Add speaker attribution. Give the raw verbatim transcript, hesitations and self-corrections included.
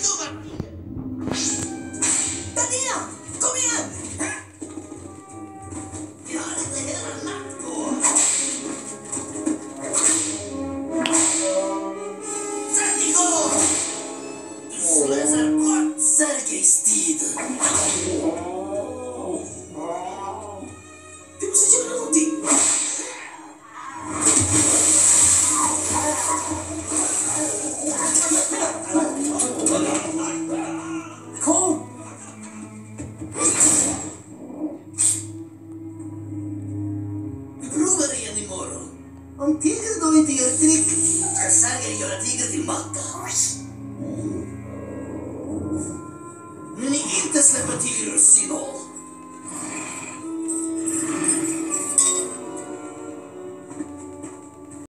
Speaker 1: dumma! Där är han! Kom igen! Jag har inte hela natt på. Sergei, gå! Du slösar bort Sergeis tid. Vi måste göra någonting. Kom! Vi provar igen imorgon. Om tigret då inte gör trick ska Sergei göra tigret till matta. Men ni inte släpper tigrer ur signal.